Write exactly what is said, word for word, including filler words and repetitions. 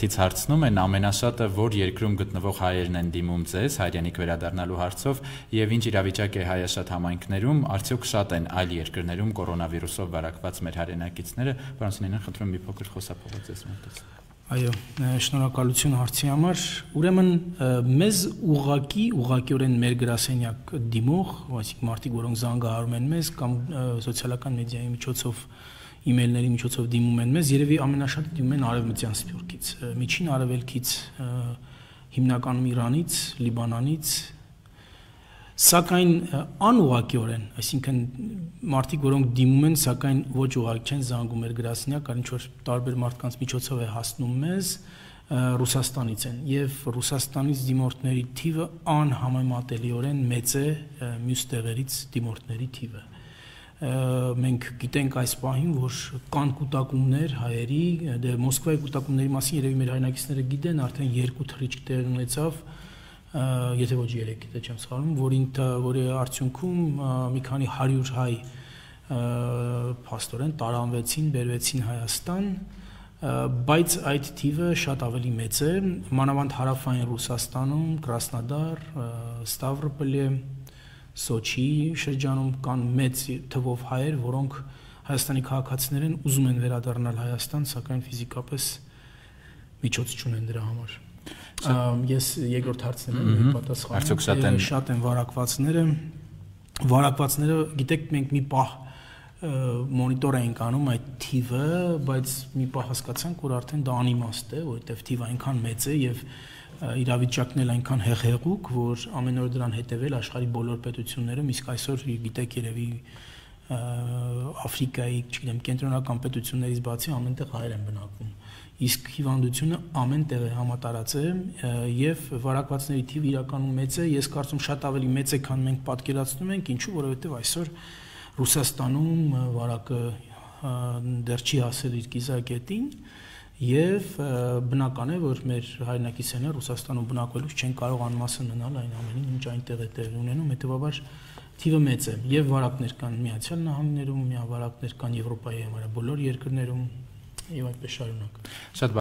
Արցախից հարցնում են ամենաշատը որ երկրում գտնվող հայերն են դիմում ձեզ հայրենիք վերադառնալու հարցով եւ ինչ իրավիճակ է հայաշատ համայնքներում, արդյոք շատ են այլ երկրներում կորոնավիրուսով վարակված մեր հայրենակիցները, պարոն Սինյանյան, խնդրում եմ մի փոքր խոսափողեք ձեզ մոտից։ Այո, շնորհակալություն հարցի համար։ Ուրեմն մեզ ուղղակի, ուղղակիորեն մեր գրասենյակ դիմող, այսինքն մարդիկ, որոնք զանգահարում են մեզ կամ սոցիալական մեդիայի միջոցով, իմեյլների միջոցով դիմում են մեզ, երևի ամենաշատը դիմում են Արևմտյան Սփյուռքից, Միջին Արևելքից, հիմնականում Իրանից, Լիբանանից, սակայն անուղղակիորեն, այսինքն մարդիկ, որոնք դիմում են, սակայն ոչ ուղղակի չեն զանգում մեր գրասենյակ, այլ ինչ-որ տարբեր մարդկանց միջոցով է հասնում մեզ, Ռուսաստանից են, եւ Ռուսաստանից դիմորդների թիվը անհամեմատելիորեն մեծ է մյուս տեղերից դիմորդների թիվը։ Մենք գիտենք այս պահին, որ կան կուտակումներ հայերի, դե Մոսկվայի կուտակումների մասին երևի մեր հայրենակիցները գիտեն, արդեն երկու թռիչք տեղ ունեցավ, եթե ոչ երեք, եթե չեմ սխալվում, որին որի արդյունքում մի քանի հարյուր հայ փաստորեն տարանվեցին, բերվեցին Հայաստան, բայց այդ թիվը շատ ավելի մեծ է, մանավանդ հարավային Ռուսաստանում, Կրասնոդար, Ստավրոպոլի, Սոչի շրջանում կան մեծ թվով հայեր, որոնք Հայաստանի քաղաքացիներ են, ուզում են վերադառնալ Հայաստան, սակայն ֆիզիկապես միջոց չունեն դրա համար։ Ես երկրորդ հարցն եմ պատասխանում, շատ են վարակվածները, վարակվածները, գիտեք, մենք մի պահ մոնիտոր էինք անում այդ թիվը, բայց մի պահ հասկացանք, որ արդեն դա անիմաստ է, որովհետև թիվը այնքան մեծ է եւ իրավիճակն էլ այնքան հեղեղուկ, որ ամեն օր դրան հետևել աշխարհի բոլոր պետություններում, իսկ այսօր գիտեք երևի Աֆրիկայի, չգիտեմ, կենտրոնական պետություններից բացի ամենտեղ հայեր են բնակվում։ Իսկ հիվանդությունը ամեն տեղ է համատարած է եւ վարակվածների թիվը իրականում մեծ է, ես կարծում շատ ավելի մեծ է, քան մենք պատկերացնում ենք, ինչու, որովհետեւ այսօր Ռուսաստանում վարակը դեռ չի հասել իր կիզակետին եւ բնական է, որ մեր հայրենակիցները Ռուսաստանում բնակվելուց չեն կարող անմասն մնալ այն ամենին, ինչ այնտեղ է տեղի ունենում, հետեւաբար թիվը մեծ է եւ վարակներ կան Միացյալ Նահանգներում, միավարակներ կան Եվրոպայի բոլոր երկրներում եւ այդպես շարունակ։